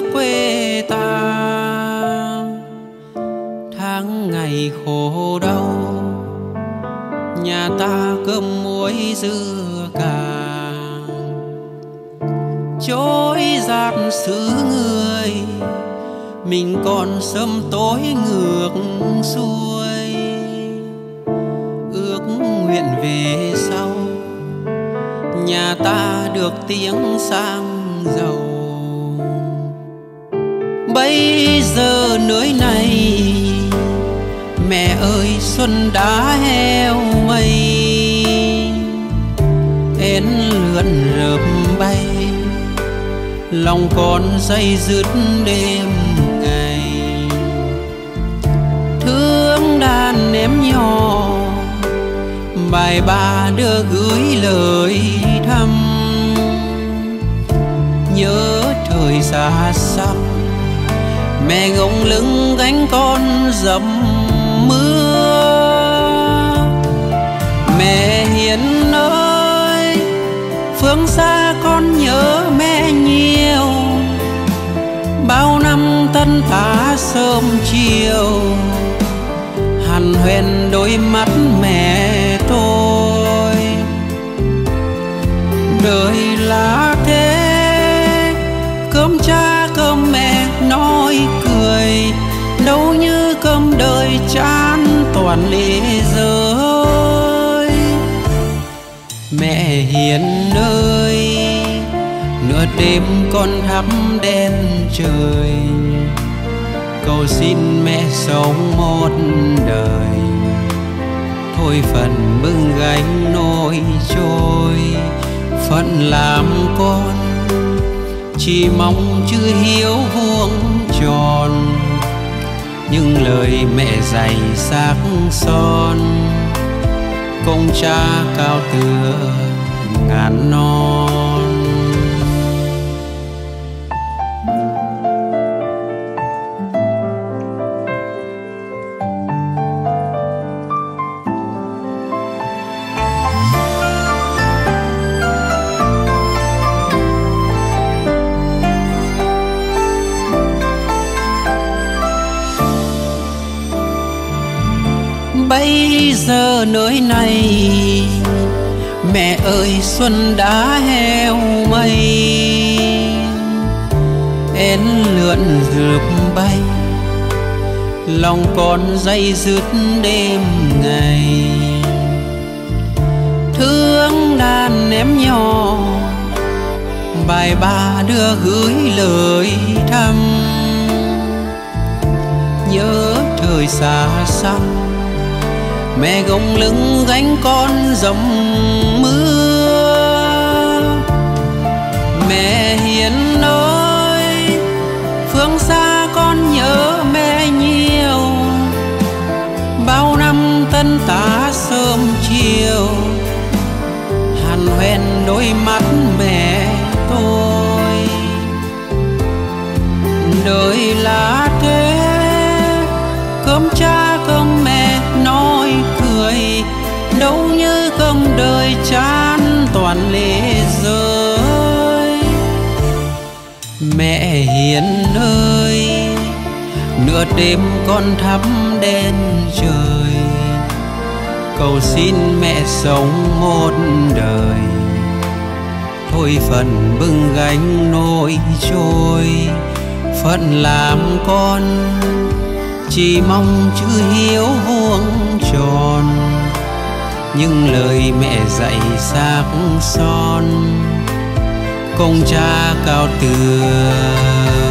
quê ta. Tháng ngày khổ đau, nhà ta cơm muối dưa cà, trôi giạt xứ người, mình còn sớm tối ngược xuôi. Ước nguyện về sau, nhà ta được tiếng sang giàu. Bây giờ nơi này, mẹ ơi xuân đã heo mây. Én lượn rợp bay, lòng con day dứt đêm ngày. Thương đàn em nhỏ, bài bà đưa gửi lời thăm. Nhớ thời xa xăm, mẹ gồng lưng gánh con dầm mưa. Mẹ hiền ơi, phương xa con nhớ mẹ nhiều. Bao năm tân tá sớm chiều, hằn hoen đôi mắt mẹ tôi. Đời là thế, cơm cha cơm mẹ nói cười, đâu như cơm đời chán toàn lệ rơi. Mẹ hiền ơi, nửa đêm con thắp đèn trời, cầu xin mẹ sống một đời. Thôi phần bưng gánh nỗi trôi, phận làm con chỉ mong chữ hiếu vuông tròn. Nhưng lời mẹ dạy xác son, công cha cao tựa ngàn non. Bây giờ nơi này, mẹ ơi xuân đã heo mây. Én lượn rượp bay, lòng con day dứt đêm ngày. Thương đàn em nhỏ, bài bà đưa gửi lời thăm. Nhớ thời xa xăm, mẹ gồng lưng gánh con dầm mưa. Mẹ hiền ơi, phương xa con nhớ mẹ nhiều. Bao năm tân tá sớm chiều, hằn hoen đôi mắt mẹ tôi. Đời là thế, cơm cha cơm mẹ nói cười, đâu như cơm đời chán toàn lệ rơi. Mẹ hiền ơi, nửa đêm con thắp đèn trời, cầu xin mẹ sống một đời. Thôi phần bưng gánh nỗi trôi, phận làm con chỉ mong chữ hiếu vuông tròn. Nhưng lời mẹ dạy xác son, công cha cao tựa